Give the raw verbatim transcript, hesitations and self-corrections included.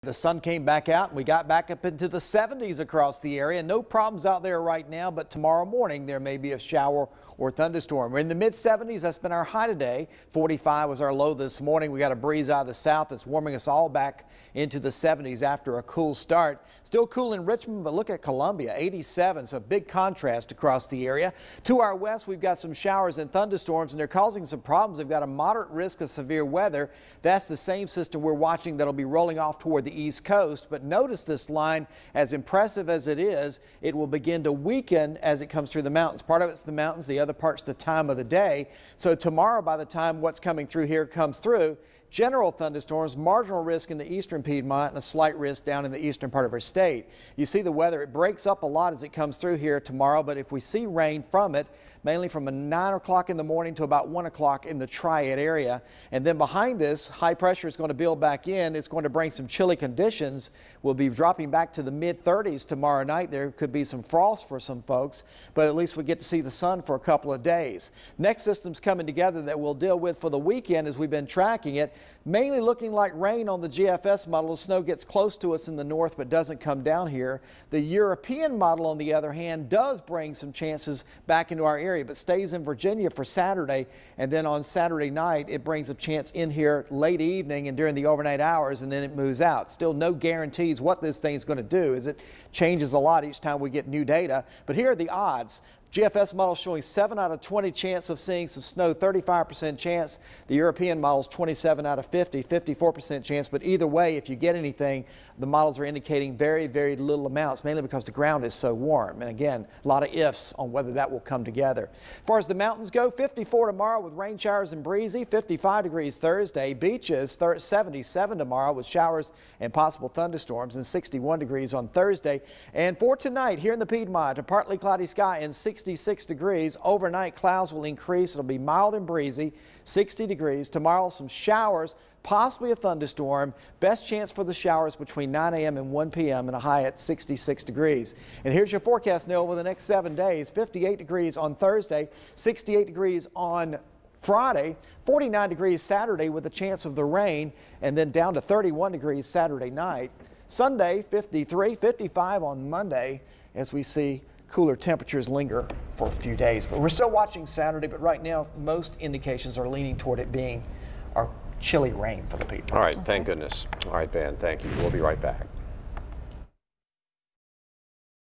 The sun came back out and we got back up into the seventies across the area. No problems out there right now, but tomorrow morning there may be a shower or thunderstorm. We're in the mid seventies. That's been our high today. forty-five was our low this morning. We got a breeze out of the south that's warming us all back into the seventies after a cool start. Still cool in Richmond, but look at Columbia, eighty-seven. So big contrast across the area. To our west, we've got some showers and thunderstorms, and they're causing some problems. They've got a moderate risk of severe weather. That's the same system we're watching that'll be rolling off toward the east coast. But notice this line, as impressive as it is, it will begin to weaken as it comes through the mountains. Part of it's the mountains, the other part's the time of the day. So tomorrow, by the time what's coming through here comes through, general thunderstorms, marginal risk in the eastern Piedmont, and a slight risk down in the eastern part of our state. You see the weather, it breaks up a lot as it comes through here tomorrow, but if we see rain from it, mainly from a nine o'clock in the morning to about one o'clock in the Triad area. And then behind this, high pressure is going to build back in. It's going to bring some chilly conditions. We'll be dropping back to the mid thirties tomorrow night. There could be some frost for some folks, but at least we get to see the sun for a couple of days. Next system's coming together that we'll deal with for the weekend as we've been tracking it. Mainly looking like rain on the G F S model. The snow gets close to us in the north but doesn't come down here. The European model, on the other hand, does bring some chances back into our area, but stays in Virginia for Saturday, and then on Saturday night it brings a chance in here late evening and during the overnight hours, and then it moves out. Still no guarantees what this thing is going to do, as it changes a lot each time we get new data. But here are the odds. G F S model showing seven out of twenty chance of seeing some snow, thirty-five percent chance. The European model is twenty-seven out of fifty, fifty-four percent chance. But either way, if you get anything, the models are indicating very, very little amounts, mainly because the ground is so warm. And again, a lot of ifs on whether that will come together. As far as the mountains go, fifty-four tomorrow with rain showers and breezy, fifty-five degrees Thursday. Beaches, seventy-seven tomorrow with showers and possible thunderstorms, and sixty-one degrees on Thursday. And for tonight here in the Piedmont, a partly cloudy sky and sixty-six degrees. Overnight clouds will increase. It'll be mild and breezy, sixty degrees. Tomorrow some showers, possibly a thunderstorm. Best chance for the showers between nine A M and one P M and a high at sixty-six degrees. And here's your forecast now over the next seven days. fifty-eight degrees on Thursday, sixty-eight degrees on Friday, forty-nine degrees Saturday with a chance of the rain, and then down to thirty-one degrees Saturday night. Sunday, fifty-three, fifty-five on Monday as we see cooler temperatures linger for a few days. But we're still watching Saturday, but right now most indications are leaning toward it being our chilly rain for the people. All right, thank goodness. All right, Van, thank you. We'll be right back.